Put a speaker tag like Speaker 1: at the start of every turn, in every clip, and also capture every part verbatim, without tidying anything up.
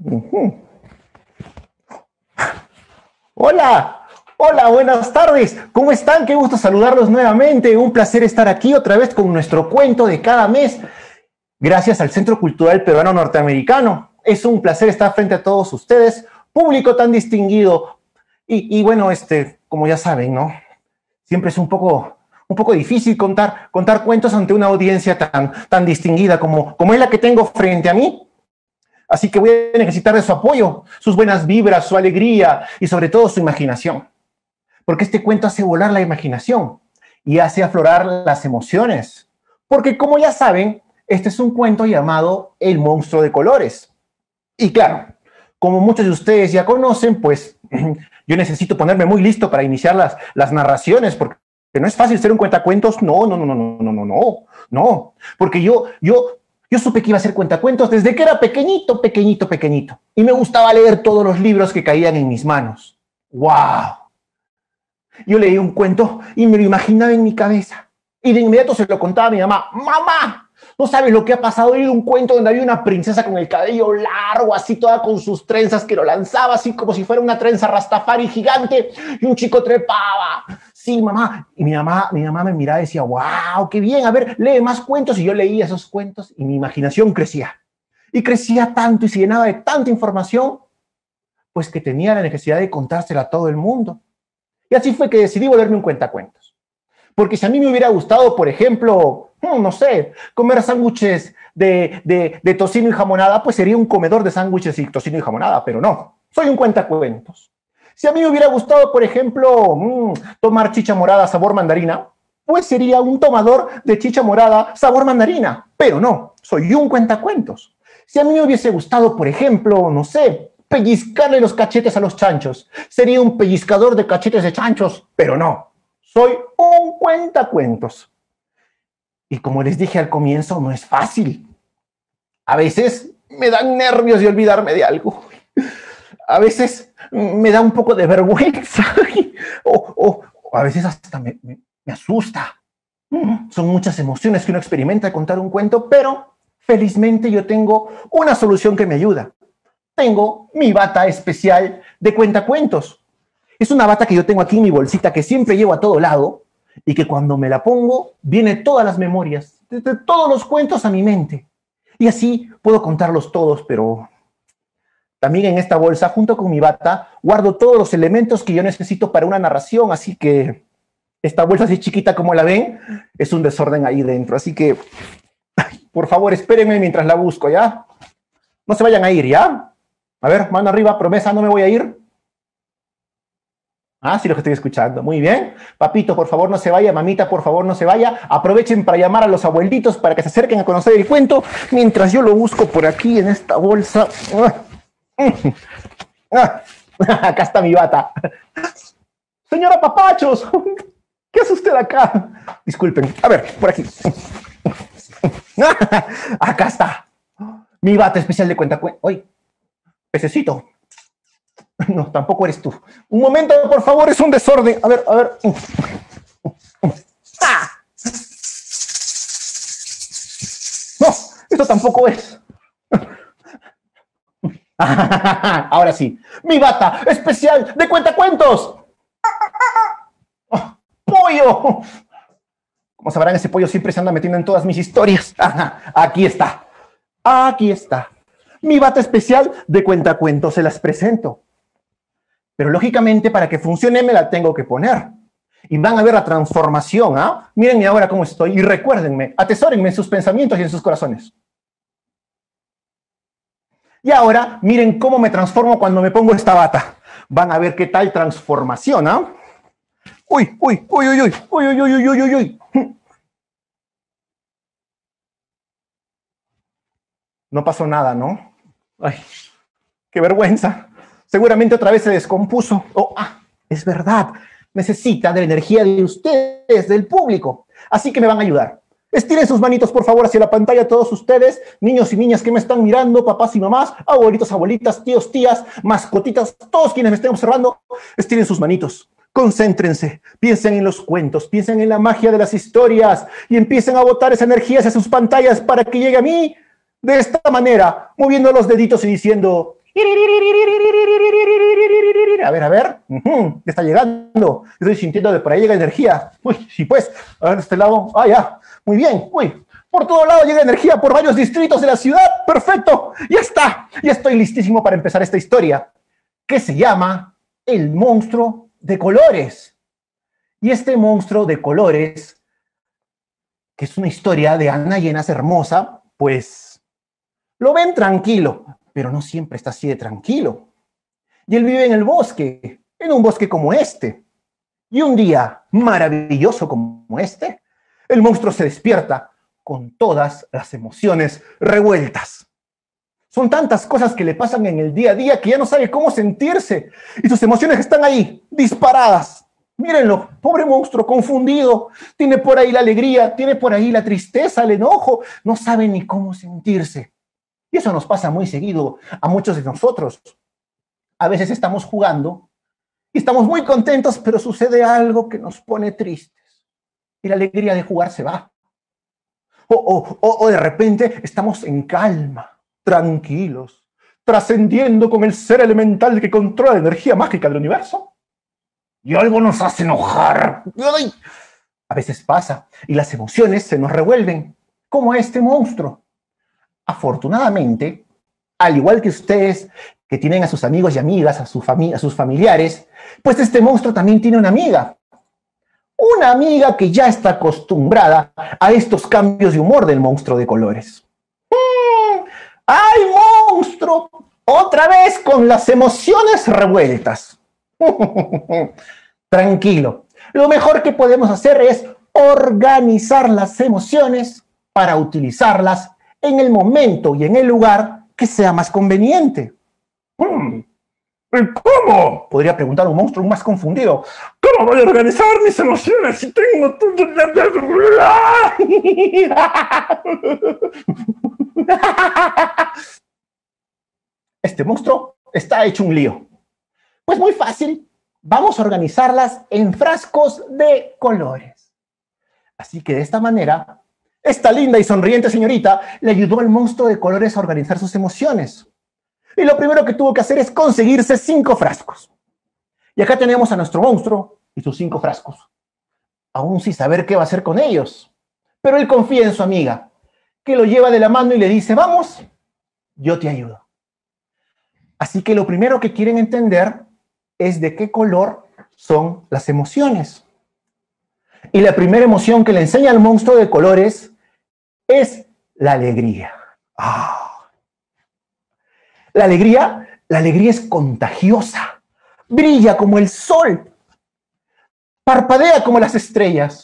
Speaker 1: Uh-huh. Hola, hola, buenas tardes. ¿Cómo están? Qué gusto saludarlos nuevamente. Un placer estar aquí otra vez con nuestro cuento de cada mes. Gracias al Centro Cultural Peruano Norteamericano. Es un placer estar frente a todos ustedes, público tan distinguido. Y, y bueno, este, como ya saben, ¿no? Siempre es un poco, un poco difícil contar, contar cuentos ante una audiencia tan, tan distinguida como, como es la que tengo frente a mí. Así que voy a necesitar de su apoyo, sus buenas vibras, su alegría y sobre todo su imaginación. Porque este cuento hace volar la imaginación y hace aflorar las emociones. Porque como ya saben, este es un cuento llamado El monstruo de colores. Y claro, como muchos de ustedes ya conocen, pues yo necesito ponerme muy listo para iniciar las, las narraciones, porque no es fácil ser un cuentacuentos. No, no, no, no, no, no, no, no, no. Porque yo, yo, yo supe que iba a ser cuentacuentos desde que era pequeñito, pequeñito, pequeñito. Y me gustaba leer todos los libros que caían en mis manos. ¡Wow! Yo leí un cuento y me lo imaginaba en mi cabeza. Y de inmediato se lo contaba a mi mamá. ¡Mamá! ¿No sabes lo que ha pasado? He leído un cuento donde había una princesa con el cabello largo, así toda con sus trenzas, que lo lanzaba así como si fuera una trenza rastafari gigante, y un chico trepaba. Sí, mamá. Y mi mamá, mi mamá me miraba y decía, wow, qué bien, a ver, lee más cuentos. Y yo leía esos cuentos y mi imaginación crecía. Y crecía tanto y se llenaba de tanta información, pues que tenía la necesidad de contársela a todo el mundo. Y así fue que decidí volverme un cuentacuentos. Porque si a mí me hubiera gustado, por ejemplo, no sé, comer sándwiches de, de, de tocino y jamonada, pues sería un comedor de sándwiches y tocino y jamonada, pero no, soy un cuentacuentos. Si a mí me hubiera gustado, por ejemplo, mmm, tomar chicha morada sabor mandarina, pues sería un tomador de chicha morada sabor mandarina, pero no, soy un cuentacuentos. Si a mí me hubiese gustado, por ejemplo, no sé, pellizcarle los cachetes a los chanchos, sería un pellizcador de cachetes de chanchos, pero no, soy un cuentacuentos. Y como les dije al comienzo, no es fácil. A veces me dan nervios de olvidarme de algo. A veces me da un poco de vergüenza. O, o, o a veces hasta me, me, me asusta. Son muchas emociones que uno experimenta al contar un cuento, pero felizmente yo tengo una solución que me ayuda. Tengo mi bata especial de cuentacuentos. Es una bata que yo tengo aquí en mi bolsita que siempre llevo a todo lado y que cuando me la pongo viene todas las memorias, de, de todos los cuentos a mi mente. Y así puedo contarlos todos, pero también en esta bolsa, junto con mi bata, guardo todos los elementos que yo necesito para una narración, así que esta bolsa así chiquita como la ven, es un desorden ahí dentro. Así que, ay, por favor, espérenme mientras la busco, ¿ya? No se vayan a ir, ¿ya? A ver, mano arriba, promesa, no me voy a ir. Ah, sí, lo que estoy escuchando. Muy bien. Papito, por favor, no se vaya. Mamita, por favor, no se vaya. Aprovechen para llamar a los abuelitos para que se acerquen a conocer el cuento mientras yo lo busco por aquí en esta bolsa. Acá está mi bata. Señora Papachos, ¿qué hace usted acá? Disculpen. A ver, por aquí. Acá está. Mi bata especial de cuentacuentos. ¡Ay! Pececito. No, tampoco eres tú. Un momento, por favor, es un desorden. A ver, a ver. ¡Ah! No, esto tampoco es. Ahora sí. Mi bata especial de cuentacuentos. Oh, ¡pollo! Como sabrán, ese pollo siempre se anda metiendo en todas mis historias. Aquí está. Aquí está. Mi bata especial de cuentacuentos, se las presento. Pero lógicamente para que funcione me la tengo que poner. Y van a ver la transformación, ¿ah? ¿eh? Mírenme ahora cómo estoy y recuérdenme, atesórenme en sus pensamientos y en sus corazones. Y ahora miren cómo me transformo cuando me pongo esta bata. Van a ver qué tal transformación, ¿ah? ¿eh? Uy, uy, uy, uy, uy, uy, uy, uy, uy, uy, uy. No pasó nada, ¿no? Ay, qué vergüenza. Seguramente otra vez se descompuso. Oh, ah, es verdad. Necesita de la energía de ustedes, del público. Así que me van a ayudar. Estiren sus manitos, por favor, hacia la pantalla todos ustedes, niños y niñas que me están mirando, papás y mamás, abuelitos, abuelitas, tíos, tías, mascotitas, todos quienes me estén observando, estiren sus manitos. Concéntrense, piensen en los cuentos, piensen en la magia de las historias y empiecen a botar esa energía hacia sus pantallas para que llegue a mí de esta manera, moviendo los deditos y diciendo... A ver, a ver. Uh-huh. Está llegando. Estoy sintiendo de por ahí llega energía. Uy, sí pues. A ver, de este lado. Ah, ya. Muy bien. Uy. Por todo lado llega energía por varios distritos de la ciudad. ¡Perfecto! Ya está. Ya estoy listísimo para empezar esta historia, que se llama El monstruo de colores. Y este monstruo de colores, que es una historia de Ana Llenas hermosa, pues lo ven tranquilo, pero no siempre está así de tranquilo. Y él vive en el bosque, en un bosque como este. Y un día maravilloso como este, el monstruo se despierta con todas las emociones revueltas. Son tantas cosas que le pasan en el día a día que ya no sabe cómo sentirse. Y sus emociones están ahí, disparadas. Mírenlo, pobre monstruo, confundido. Tiene por ahí la alegría, tiene por ahí la tristeza, el enojo. No sabe ni cómo sentirse. Y eso nos pasa muy seguido a muchos de nosotros. A veces estamos jugando y estamos muy contentos, pero sucede algo que nos pone tristes. Y la alegría de jugar se va. O, o, o, o de repente estamos en calma, tranquilos, trascendiendo con el ser elemental que controla la energía mágica del universo. Y algo nos hace enojar. ¡Ay! A veces pasa y las emociones se nos revuelven, como a este monstruo. Afortunadamente, al igual que ustedes que tienen a sus amigos y amigas, a, su fami- a sus familiares, pues este monstruo también tiene una amiga. Una amiga que ya está acostumbrada a estos cambios de humor del monstruo de colores. ¡Mm! ¡Ay, monstruo! Otra vez con las emociones revueltas. Tranquilo. Lo mejor que podemos hacer es organizar las emociones para utilizarlas en el momento y en el lugar que sea más conveniente. Hmm. ¿Cómo? Podría preguntar un monstruo más confundido. ¿Cómo voy a organizar mis emociones si tengo todo? Este monstruo está hecho un lío. Pues muy fácil. Vamos a organizarlas en frascos de colores. Así que de esta manera, esta linda y sonriente señorita le ayudó al monstruo de colores a organizar sus emociones. Y lo primero que tuvo que hacer es conseguirse cinco frascos. Y acá tenemos a nuestro monstruo y sus cinco frascos. Aún sin saber qué va a hacer con ellos. Pero él confía en su amiga, que lo lleva de la mano y le dice, vamos, yo te ayudo. Así que lo primero que quieren entender es de qué color son las emociones. Y la primera emoción que le enseña al monstruo de colores es la alegría. ¡Ah! La alegría, la alegría es contagiosa, brilla como el sol, parpadea como las estrellas.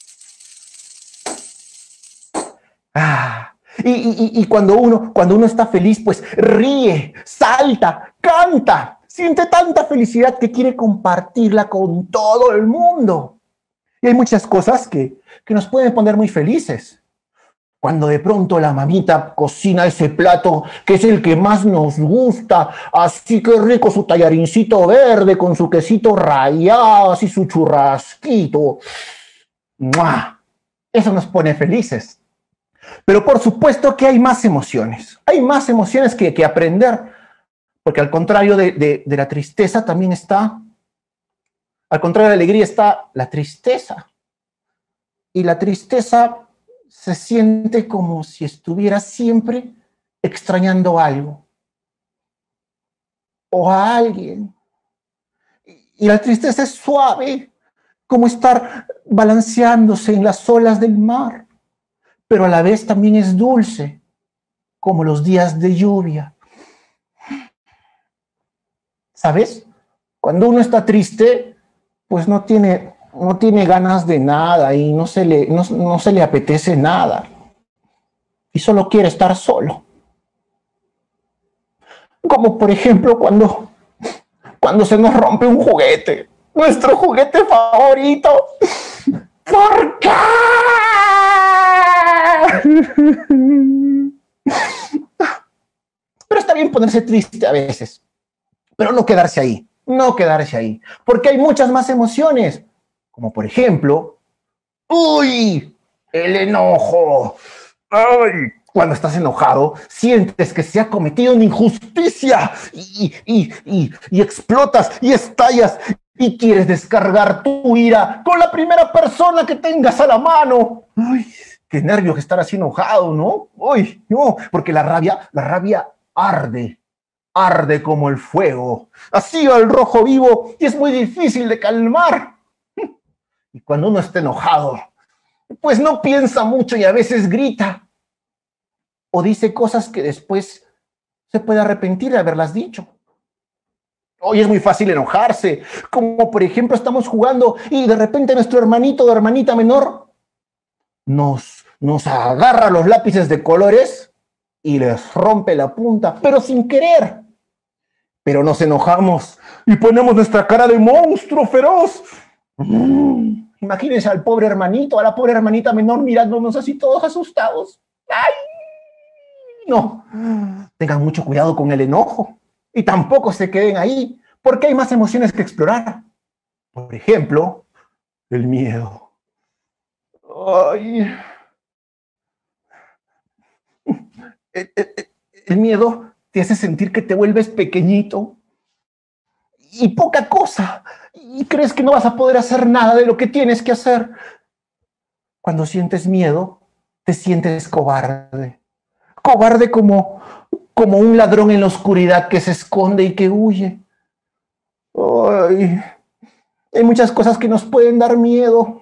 Speaker 1: Ah, y, y, y cuando uno, cuando uno está feliz, pues ríe, salta, canta, siente tanta felicidad que quiere compartirla con todo el mundo. Y hay muchas cosas que, que nos pueden poner muy felices. Cuando de pronto la mamita cocina ese plato que es el que más nos gusta, así que rico su tallarincito verde con su quesito rallado, así su churrasquito. ¡Mua! Eso nos pone felices. Pero por supuesto que hay más emociones. Hay más emociones que, que aprender. Porque al contrario de, de, de la tristeza también está, al contrario de la alegría está la tristeza. Y la tristeza se siente como si estuviera siempre extrañando algo o a alguien. Y la tristeza es suave, como estar balanceándose en las olas del mar, pero a la vez también es dulce, como los días de lluvia. ¿Sabes? Cuando uno está triste, pues no tiene... no tiene ganas de nada y no se, le, no, no se le apetece nada. Y solo quiere estar solo. Como por ejemplo cuando, cuando se nos rompe un juguete. Nuestro juguete favorito. ¿Por qué? Pero está bien ponerse triste a veces. Pero no quedarse ahí. No quedarse ahí. Porque hay muchas más emociones. Como por ejemplo, ¡uy! El enojo. ¡Ay! Cuando estás enojado, sientes que se ha cometido una injusticia y, y, y, y explotas y estallas y quieres descargar tu ira con la primera persona que tengas a la mano. Ay, qué nervios estar así enojado, ¿no? Uy, no, porque la rabia, la rabia arde, arde como el fuego. Así al rojo vivo y es muy difícil de calmar. Y cuando uno está enojado, pues no piensa mucho y a veces grita. O dice cosas que después se puede arrepentir de haberlas dicho. Hoy es muy fácil enojarse, como por ejemplo estamos jugando y de repente nuestro hermanito o hermanita menor nos, nos agarra los lápices de colores y les rompe la punta, pero sin querer. Pero nos enojamos y ponemos nuestra cara de monstruo feroz. Mm, imagínense al pobre hermanito, a la pobre hermanita menor mirándonos así todos asustados. ¡Ay! No, tengan mucho cuidado con el enojo y tampoco se queden ahí, porque hay más emociones que explorar. Por ejemplo, el miedo. Ay. El, el, el miedo te hace sentir que te vuelves pequeñito y poca cosa, y crees que no vas a poder hacer nada de lo que tienes que hacer. Cuando sientes miedo, te sientes cobarde. Cobarde como, como un ladrón en la oscuridad que se esconde y que huye. Ay, hay muchas cosas que nos pueden dar miedo.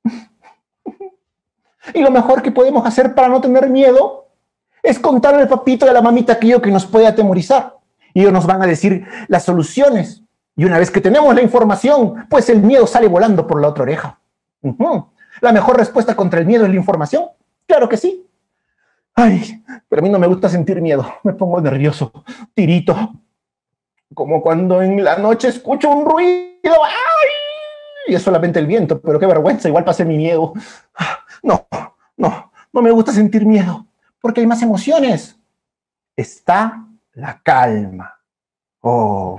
Speaker 1: Y lo mejor que podemos hacer para no tener miedo es contarle al papito y a la mamita aquello que nos puede atemorizar. Y ellos nos van a decir las soluciones. Y una vez que tenemos la información, pues el miedo sale volando por la otra oreja. Uh-huh. ¿La mejor respuesta contra el miedo es la información? Claro que sí. Ay, pero a mí no me gusta sentir miedo. Me pongo nervioso, tirito. Como cuando en la noche escucho un ruido. ¡Ay! Y es solamente el viento, pero qué vergüenza, igual pasé mi miedo. No, no, no me gusta sentir miedo, porque hay más emociones. Está la calma. Oh.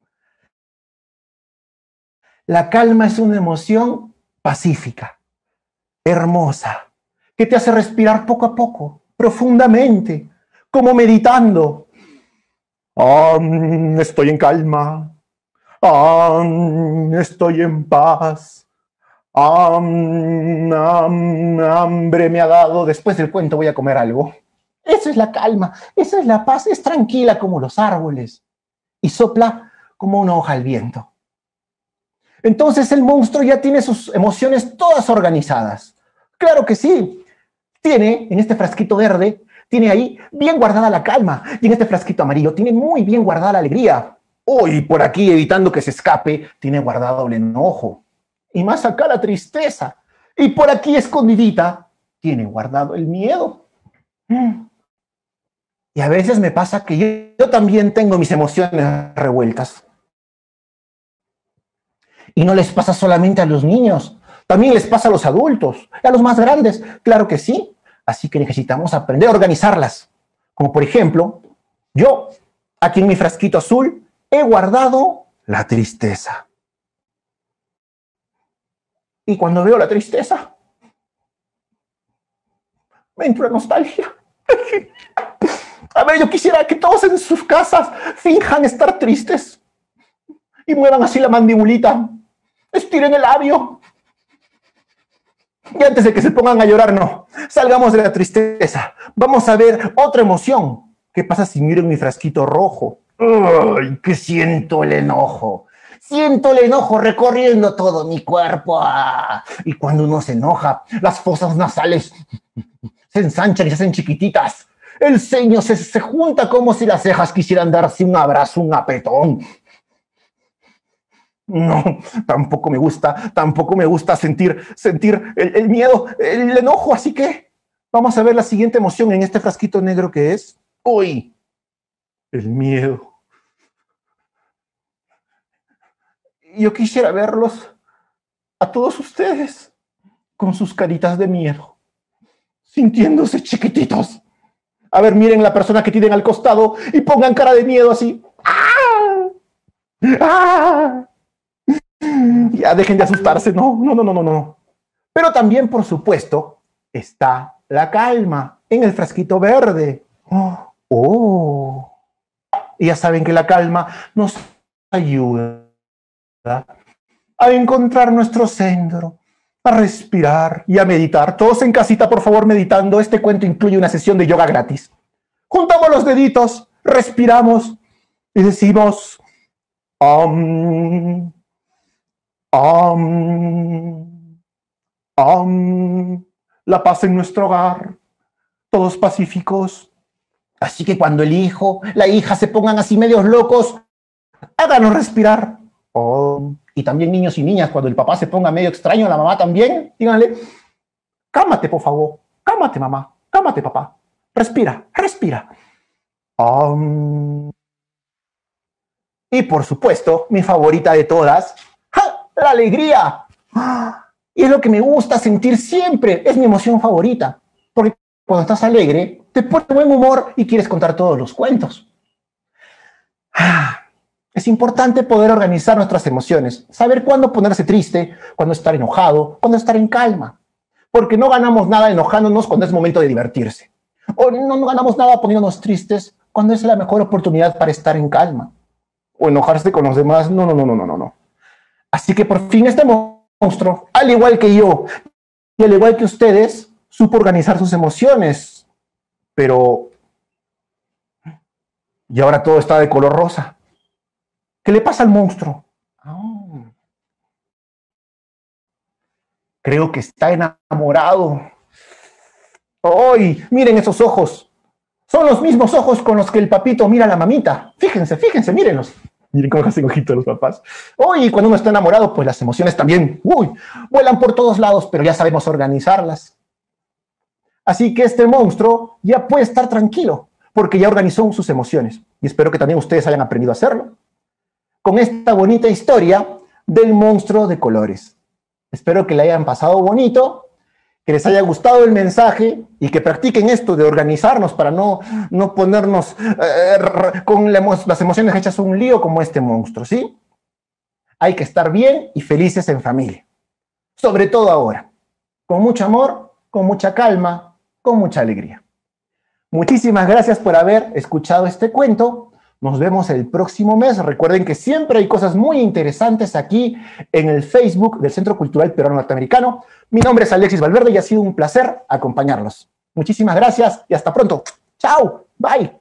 Speaker 1: La calma es una emoción pacífica, hermosa, que te hace respirar poco a poco, profundamente, como meditando. Um, estoy en calma. Um, estoy en paz. Um, um, hambre me ha dado. Después del cuento voy a comer algo. Esa es la calma, esa es la paz. Es tranquila como los árboles y sopla como una hoja al viento. Entonces el monstruo ya tiene sus emociones todas organizadas. Claro que sí. Tiene, en este frasquito verde, tiene ahí bien guardada la calma. Y en este frasquito amarillo tiene muy bien guardada la alegría. Oh, y por aquí, evitando que se escape, tiene guardado el enojo. Y más acá la tristeza. Y por aquí, escondidita, tiene guardado el miedo. Y a veces me pasa que yo, yo también tengo mis emociones revueltas. Y no les pasa solamente a los niños. También les pasa a los adultos, a los más grandes, claro que sí. Así que necesitamos aprender a organizarlas. Como por ejemplo, yo, aquí en mi frasquito azul, he guardado la tristeza. Y cuando veo la tristeza, me entra nostalgia. A ver, yo quisiera que todos en sus casas finjan estar tristes y muevan así la mandibulita, estiren el labio. Y antes de que se pongan a llorar, no. Salgamos de la tristeza. Vamos a ver otra emoción. ¿Qué pasa si miro en mi frasquito rojo? ¡Ay, que siento el enojo! Siento el enojo recorriendo todo mi cuerpo. ¡Ah! Y cuando uno se enoja, las fosas nasales se ensanchan y se hacen chiquititas. El ceño se, se junta como si las cejas quisieran darse un abrazo, un apretón. No, tampoco me gusta, tampoco me gusta sentir, sentir el, el miedo, el enojo, así que vamos a ver la siguiente emoción en este frasquito negro que es, uy, el miedo. Yo quisiera verlos a todos ustedes con sus caritas de miedo, sintiéndose chiquititos. A ver, miren la persona que tienen al costado y pongan cara de miedo así. ¡Ah! ¡Ah! Ya dejen de asustarse, no, no, no, no, no, no. Pero también, por supuesto, está la calma. en el frasquito verde. Oh, oh. Y ya saben que la calma nos ayuda a encontrar nuestro centro, a respirar y a meditar. Todos en casita, por favor, meditando. Este cuento incluye una sesión de yoga gratis. Juntamos los deditos, respiramos y decimos Om, Om, Om. La paz en nuestro hogar, todos pacíficos. Así que cuando el hijo, la hija se pongan así medios locos, háganos respirar. Om. Y también niños y niñas, cuando el papá se ponga medio extraño, la mamá también, díganle, cálmate por favor, cálmate mamá, cálmate papá, respira, respira. Um. Y por supuesto, mi favorita de todas, ¡ja! La alegría. Y es lo que me gusta sentir siempre, es mi emoción favorita, porque cuando estás alegre, te pones de buen humor y quieres contar todos los cuentos. Es importante poder organizar nuestras emociones, saber cuándo ponerse triste, cuándo estar enojado, cuándo estar en calma, porque no ganamos nada enojándonos cuando es momento de divertirse, o no, no ganamos nada poniéndonos tristes cuando es la mejor oportunidad para estar en calma, o enojarse con los demás, no, no, no, no, no, no. Así que por fin este monstruo, al igual que yo, y al igual que ustedes, supo organizar sus emociones, pero... y ahora todo está de color rosa. ¿Qué le pasa al monstruo? Oh. Creo que está enamorado. ¡Ay! Miren esos ojos. Son los mismos ojos con los que el papito mira a la mamita. Fíjense, fíjense, mírenlos. Miren cómo hacen ojitos los papás. ¡Uy! Cuando uno está enamorado, pues las emociones también, ¡uy! Vuelan por todos lados, pero ya sabemos organizarlas. Así que este monstruo ya puede estar tranquilo, porque ya organizó sus emociones. Y espero que también ustedes hayan aprendido a hacerlo con esta bonita historia del monstruo de colores. Espero que le hayan pasado bonito, que les haya gustado el mensaje y que practiquen esto de organizarnos para no, no ponernos eh, con las emociones hechas un lío como este monstruo, ¿sí? Hay que estar bien y felices en familia. Sobre todo ahora. Con mucho amor, con mucha calma, con mucha alegría. Muchísimas gracias por haber escuchado este cuento. Nos vemos el próximo mes. Recuerden que siempre hay cosas muy interesantes aquí en el Facebook del Centro Cultural Peruano Norteamericano. Mi nombre es Alexis Valverde y ha sido un placer acompañarlos. Muchísimas gracias y hasta pronto. Chao. Bye.